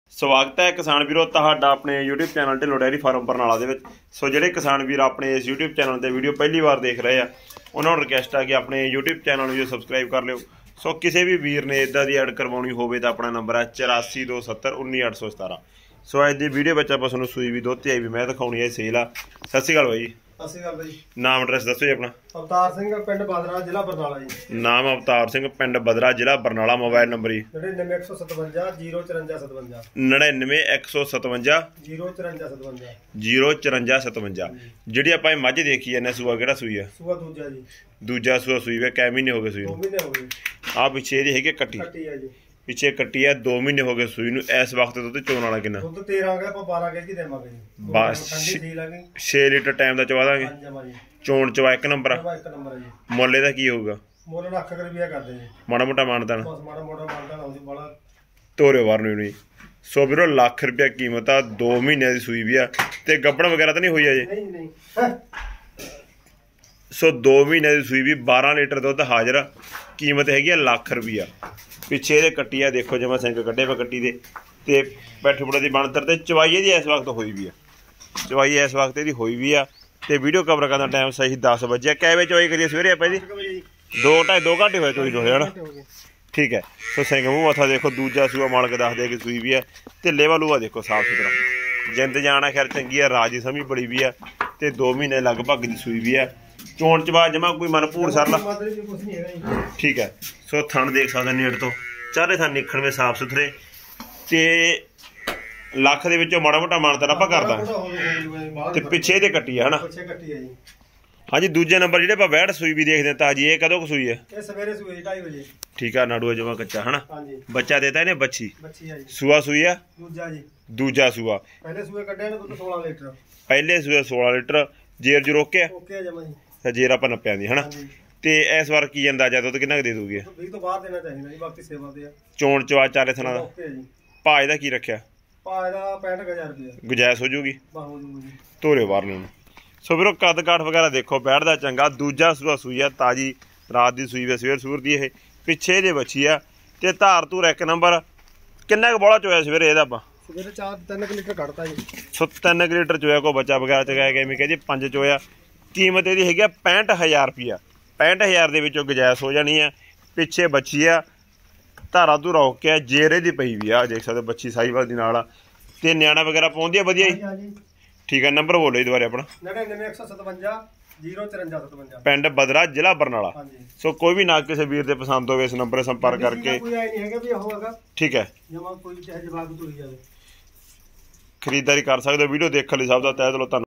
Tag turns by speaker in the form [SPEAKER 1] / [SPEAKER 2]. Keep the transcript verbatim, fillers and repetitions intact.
[SPEAKER 1] ਸਵਾਗਤ ਹੈ ਕਿਸਾਨ ਵੀਰੋ ਤੁਹਾਡਾ ਆਪਣੇ YouTube channel Dhillon dairy farm Barnala ਦੇ ਵਿੱਚ। ਸੋ ਜਿਹੜੇ ਕਿਸਾਨ ਵੀਰ ਆਪਣੇ ਇਸ YouTube ਚੈਨਲ ਤੇ ਵੀਡੀਓ ਪਹਿਲੀ ਵਾਰ ਦੇਖ ਰਹੇ ਆ ਉਹਨਾਂ ਨੂੰ ਰਿਕਵੈਸਟ ਆ ਕਿ ਆਪਣੇ YouTube ਚੈਨਲ ਨੂੰ ਸਬਸਕ੍ਰਾਈਬ ਕਰ ਲਿਓ। ਸੋ ਕਿਸੇ ਵੀ ਵੀਰ ਨੇ ਇਦਾਂ ਦੀ ਐਡ ਕਰਵਾਉਣੀ ਹੋਵੇ ਤਾਂ ਆਪਣਾ ਨੰਬਰ ਹੈ ਚੁਰਾਸੀ ਦੋ ਸੱਤਰ ਉੱਨੀ ਅੱਠ ਸੌ ਸਤਾਰਾਂ। ਸੋ ਅੱਜ ਦੀ ਵੀਡੀਓ ਵਿੱਚ ਆਪਾਂ ਤੁਹਾਨੂੰ ਸੂਈ ਵੀ ਦੁੱਧ ਤੇ ਆਈ ਵੀ ਮੈਂ ਦਿਖਾਉਣੀ ਹੈ ਸੇਲ ਆ। ਸਤਿ ਸ਼੍ਰੀ ਅਕਾਲ ਬਾਈ ਜੀ।
[SPEAKER 2] ਸਤਿ ਸ਼੍ਰੀ ਅਕਾਲ ਬਾਈ।
[SPEAKER 1] ਨਾਮ ਐਡਰੈਸ ਦੱਸੋ ਜੀ ਆਪਣਾ।
[SPEAKER 2] ਅਵਤਾਰ ਸਿੰਘ ਪਿੰਡ ਬਦਰਾ ਜ਼ਿਲ੍ਹਾ ਬਰਨਾਲਾ ਜੀ।
[SPEAKER 1] ਨਾਮ ਅਵਤਾਰ ਸਿੰਘ ਪਿੰਡ ਬਦਰਾ ਜ਼ਿਲ੍ਹਾ ਬਰਨਾਲਾ। ਮੋਬਾਈਲ ਨੰਬਰ ਜੀ
[SPEAKER 2] ਨੜਿਨਵੇਂ ਇੱਕ ਸੌ ਸਤਵੰਜਾ ਜ਼ੀਰੋ ਚੁਰੰਜਾ ਸਤਵੰਜਾ
[SPEAKER 1] ਨੜਿਨਵੇਂ ਇੱਕ ਸੌ ਸਤਵੰਜਾ
[SPEAKER 2] ਜ਼ੀਰੋ ਚੁਰੰਜਾ ਸਤਵੰਜਾ
[SPEAKER 1] ਜ਼ੀਰੋ ਚੁਰੰਜਾ ਸਤਵੰਜਾ। ਜਿਹੜੀ ਆਪਾਂ ਇਹ ਮੱਝ ਦੇਖੀ ਜਾਂਦੇ ਸੂਆ ਕਿਹੜਾ ਸੂਈ ਆ?
[SPEAKER 2] ਸੂਆ ਦੂਜਾ ਜੀ।
[SPEAKER 1] ਦੂਜਾ ਸੂਆ ਸੂਈ ਵੇ ਕੈ ਮਹੀਨੇ ਹੋ ਗਏ ਸੂਈ
[SPEAKER 2] ਦੋ
[SPEAKER 1] ਨੂੰ?
[SPEAKER 2] ਮਹੀਨੇ ਹੋ ਗਏ।
[SPEAKER 1] ਆ ਪਿੱਛੇ ਇਹਦੀ ਹੈਗੀ ਕੱਟੀ
[SPEAKER 2] ਕੱਟੀ ਆ ਜੀ।
[SPEAKER 1] ਪਿੱਛੇ ਕੱਟੀ ਆ ਦੋ ਮਹੀਨੇ ਹੋ ਗਏ ਸੂਈ ਨੂੰ। ਇਸ ਵਕਤ ਦੁੱਧ ਚੋਣ ਵਾਲਾ ਕਿੰਨਾ?
[SPEAKER 2] ਦੁੱਧ ਤੇਰਾਂ ਆ ਗਿਆ ਆਪਾਂ ਬਾਰਾਂ ਕੇ ਜੀ ਦੇਵਾਂਗੇ ਜੀ।
[SPEAKER 1] ਬਸ
[SPEAKER 2] ਠੰਡੀ ਸੀਲ ਆ ਗਈ।
[SPEAKER 1] ਛੇ ਲੀਟਰ ਟਾਈਮ ਦਾ ਚਵਾ ਦਾਂਗੇ।
[SPEAKER 2] ਹਾਂਜੀ
[SPEAKER 1] ਚੋਣ ਚਵਾ ਇੱਕ ਨੰਬਰ ਆ।
[SPEAKER 2] ਇੱਕ ਨੰਬਰ ਆ ਜੀ।
[SPEAKER 1] ਮੁੱਲ ਇਹਦਾ ਕੀ ਹੋਊਗਾ?
[SPEAKER 2] ਮੁੱਲ ਲੱਖ ਰੁਪਿਆ ਕਰਦੇ ਜੀ।
[SPEAKER 1] ਮਾੜਾ ਮੋਟਾ ਮਾਨਤਾਨ
[SPEAKER 2] ਬਸ ਮਾੜਾ ਮੋਟਾ ਮਾਨਤਾਨ ਆਉਂਦੀ ਬਾਲਾ
[SPEAKER 1] ਤੋਰੇ ਵਾਰ ਨੂੰ ਨਹੀਂ। ਸੋ ਵੀਰੋ ਲੱਖ ਰੁਪਿਆ ਕੀਮਤ ਆ। ਦੋ ਮਹੀਨਿਆਂ ਦੀ ਸੂਈ ਵੀ ਆ ਤੇ ਗੱਬੜ ਵਗੈਰਾ ਤਾਂ ਨਹੀਂ ਹੋਈ ਅਜੇ?
[SPEAKER 2] ਨਹੀਂ ਨਹੀਂ।
[SPEAKER 1] ਸੋ ਦੋ ਮਹੀਨਿਆਂ ਦੀ ਸੂਈ ਵੀ ਬਾਰਾਂ ਲੀਟਰ ਦੁੱਧ ਹਾਜ਼ਰ। ਕੀਮਤ ਹੈਗੀ ਆ ਲੱਖ ਰੁਪਿਆ। ਪਿੱਛੇ ਇਹਦੇ ਕੱਟੀ ਆ ਦੇਖੋ ਜਿਵੇਂ ਸਿੰਘ ਕੱਢੇ ਵਾ ਕੱਟੀ ਦੇ ਤੇ ਪੈਠ ਪੁੜੇ ਦੀ ਬਣਤਰ ਤੇ ਚਵਾਈ ਇਹਦੀ ਇਸ ਵਕਤ ਹੋਈ ਵੀ ਆ। ਚਵਾਈ ਇਸ ਵਕਤ ਇਹਦੀ ਹੋਈ ਵੀ ਆ ਤੇ ਵੀਡੀਓ ਕਵਰ ਕਰਨ ਦਾ ਟਾਈਮ ਸਹੀ ਦਸ ਵਜੇ। ਕਿੰਨੇ ਵਜੇ ਚਵਾਈ ਕਰੀਏ ਸਵੇਰੇ ਆਪਾਂ ਇਹਦੀ? ਦੋ ਢਾਈ ਦੋ ਘੰਟੇ ਹੋਏ ਚੋਈ ਹੋਏ ਹਨਾ। ਠੀਕ ਹੈ। ਸੋ ਸਿੰਘ ਮੂੰਹ ਮੱਥਾ ਦੇਖੋ ਦੂਜਾ ਸੂਆ ਮਾਲਕ ਦੱਸਦੇ ਕਿ ਸੂਈ ਵੀ ਆ ਤੇ ਲੇਵਾ ਲੂਆ ਦੇਖੋ ਸਾਫ ਸੁਥਰਾ। ਜਿੰਦ ਜਾਣਾ ਖੈਰ ਚੰਗੀ ਆ। ਰਾਜੀ ਸਮੀ ਬੜੀ ਵੀ ਆ ਤੇ ਦੋ ਮਹੀਨੇ ਲਗਭਗ ਦੀ ਸੂਈ ਵੀ ਆ। ਚੋਣ ਚਵਾ ਜਮਾ ਕੋਈ ਮਨ ਭੂਰ ਸਰਲਾ। ਠੀਕ ਹੈ। ਸੋ ਥਣ ਦੇਖ ਸਕਦੇ ਨੇੜ ਤੋਂ ਚਾਰੇ ਥਣ ਨਿਖਣਵੇਂ ਸਾਫ ਸੁਥਰੇ ਤੇ ਲੱਖ ਦੇ ਵਿੱਚੋਂ ਮਾੜਾ ਮੋਟਾ ਮਾਨਤਾਨ ਆਪਾਂ ਕਰ ਦਾਂਗੇ। ਤੇ ਪਿੱਛੇ ਇਹਦੇ ਕੱਟੀ ਆ ਹਨਾ। ਹਾਂਜੀ ਦੂਜੇ ਨੰਬਰ ਜਿਹੜੇ ਆਪਾਂ ਵੈੜ ਸੂਈ ਵੀ ਦੇਖਦੇ ਤਾਜੀ ਇਹ ਕਦੋਂ ਕੁ ਸੂਈ ਹੈ?
[SPEAKER 2] ਇਹ ਸਵੇਰੇ ਸੂਈ ਢਾਈ ਵਜੇ।
[SPEAKER 1] ਠੀਕ ਆ। ਨਾੜੂਆ ਜਮਾ ਕੱਚਾ ਹਨਾ।
[SPEAKER 2] ਹਾਂਜੀ
[SPEAKER 1] ਬੱਚਾ ਦੇਤਾ ਇਹਨੇ ਬੱਚੀ
[SPEAKER 2] ਬੱਚੀ ਆ ਜੀ।
[SPEAKER 1] ਸੂਆ ਸੂਈ ਆ
[SPEAKER 2] ਦੂਜਾ ਜੀ।
[SPEAKER 1] ਦੂਜਾ ਸੂਆ।
[SPEAKER 2] ਪਹਿਲੇ ਸੂਏ ਕੱਢਿਆ ਨੇ ਦੁੱਧ ਸੋਲਾਂ ਲੀਟਰ।
[SPEAKER 1] ਪਹਿਲੇ ਸੂਏ ਸੋਲਾਂ ਲੀਟਰ। ਜੇਰ ਜੂ ਰੋਕਿਆ?
[SPEAKER 2] ਓਕੇ ਆ ਜਮਾ ਜੀ।
[SPEAKER 1] ਜੇਰ ਆਪਾਂ ਨੱਪਿਆਂ ਦੀ ਹਨਾ। ਤੇ ਇਸ ਵਾਰ ਕੀ ਅੰਦਾਜ਼ਾ ਦੁੱਧ ਕਿੰਨਾ ਕੁ ਦੇ ਦੂਗੀ?
[SPEAKER 2] ਵੀਹ ਤੋਂ ਬਾਹਰ ਦੇਣਾ ਚਾਹੀਦਾ ਜੀ। ਬਾਕੀ ਸੇਵਾ ਤੇ ਆ।
[SPEAKER 1] ਚੋਣ ਚਵਾ ਚਾਰੇ ਥਣਾ ਦਾ
[SPEAKER 2] ਓਕੇ ਜੀ।
[SPEAKER 1] ਭਾਅ ਇਹਦਾ ਕੀ ਰੱਖਿਆ?
[SPEAKER 2] ਭਾਅ ਇਹਦਾ ਪੈਂਹਠ ਹਜ਼ਾਰ ਰੁਪਇਆ।
[SPEAKER 1] ਗੁਜਾਇਸ਼ ਹੋ ਜੂਗੀ?
[SPEAKER 2] ਬਾ ਹੋ ਜੂਗੀ ਜੀ।
[SPEAKER 1] ਧੋਰੇ ਵਾਰ ਨੂੰ। ਸੋ ਵੀਰੋ ਕੱਦ ਕਾਠ ਵਗੈਰਾ ਦੇਖੋ ਬੈਠਦਾ ਚੰਗਾ। ਦੂਜਾ ਸੂਆ ਸੂਈ ਆ ਤਾਜੀ ਰਾਤ ਦੀ ਸੂਈ ਵੇ ਸਵੇਰ ਸੂਰ ਦੀ। ਇਹ ਪਿੱਛੇ ਇਹਦੇ ਬੱਚੀ ਆ ਤੇ ਧਾਰ ਧੂਰ ਇੱਕ ਨੰਬਰ। ਕਿੰਨਾ ਕੁ ਬੋਲਾ ਚੋਇਆ ਸਵੇਰੇ ਇਹਦਾ ਆਪਾਂ?
[SPEAKER 2] ਸਵੇਰੇ ਚਾਰ ਤਿੰਨ ਕੁ ਲੀਟਰ ਕੱਢਤਾ ਜੀ।
[SPEAKER 1] ਸੋ ਤਿੰਨ ਕੁ ਲੀਟਰ ਚੋਇਆ ਕੋਈ ਬੱਚਾ ਵਗੈਰਾ ਚਗਾਇਆ ਗਿਆ ਐਵੇਂ ਜੀ ਪੰਜ ਚੋਇਆ। ਕੀਮਤ ਇਹਦੀ ਹੈਗੀ ਆ ਪੈਂਹਠ ਹਜ਼ਾਰ ਰੁਪਈਆ। ਪੈਂਹਠ ਹਜ਼ਾਰ ਦੇ ਵਿੱਚੋਂ ਗੁਜਾਇਸ਼ ਹੋ ਜਾਣੀ ਆ। ਪਿੱਛੇ ਬੱਚੀ ਆ ਧਾਰਾ ਧੂਰਾ ਹੋ ਕੇ ਜੇਰੇ ਦੀ ਪਈ ਵੀ ਆ ਦੇਖ ਸਕਦੇ ਬੱਚੀ ਸਾਈਵਾਲ ਦੀ ਨਾਲ ਆ ਤੇ ਨਿਆਣਾ ਵਗੈਰਾ ਪਾਉਂਦੀ ਆ ਵਧੀਆ ਜੀ। ਠੀਕ ਆ। ਨੰਬਰ ਬੋਲੋ ਜੀ ਦੁਬਾਰੇ ਆਪਣਾ।
[SPEAKER 2] ਨੜਿਨਵੇਂ ਇੱਕ ਸੌ ਸਤਵੰਜਾ ਜ਼ੀਰੋ ਚੁਰੰਜਾ ਸਤਵੰਜਾ
[SPEAKER 1] ਪਿੰਡ ਬਦਰਾ ਜ਼ਿਲ੍ਹਾ ਬਰਨਾਲਾ।
[SPEAKER 2] ਹਾਂਜੀ।
[SPEAKER 1] ਸੋ ਕੋਈ ਵੀ ਨਾ ਕਿਸੇ ਵੀਰ ਦੇ ਪਸੰਦ ਹੋਵੇ ਇਸ ਨੰਬਰ 'ਤੇ ਸੰਪਰਕ ਕਰਕੇ।
[SPEAKER 2] ਕੋਈ ਆਈ ਨਹੀਂ ਹੈਗਾ ਵੀ ਉਹ ਹੈਗਾ।
[SPEAKER 1] ਠੀਕ ਹੈ।
[SPEAKER 2] ਜਮਾ ਕੋਈ ਚਾਹੇ ਜਵਾਬ ਤੁਰੀ ਜਾਵੇ
[SPEAKER 1] ਖਰੀਦਦਾਰੀ ਕਰ ਸਕਦੇ ਹੋ। ਵੀਡੀਓ ਦੇਖਣ ਲਈ ਸਭ ਦਾ ਤਹਿ ਦਿਲੋਂ ਧੰਨਵਾਦ।